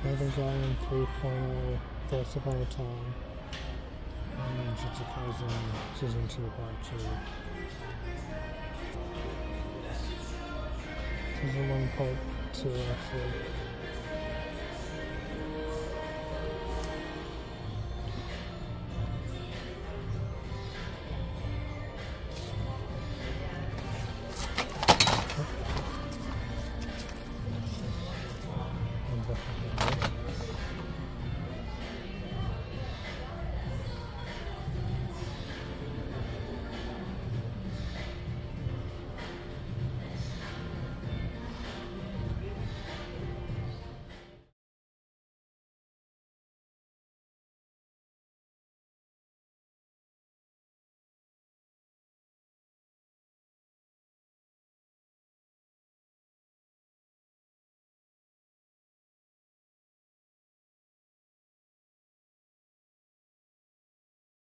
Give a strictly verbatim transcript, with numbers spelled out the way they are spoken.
Evangelion three point oh, Death Upon a Time, and Jujutsu Kaisen Season two Part two. Season one Part two actually.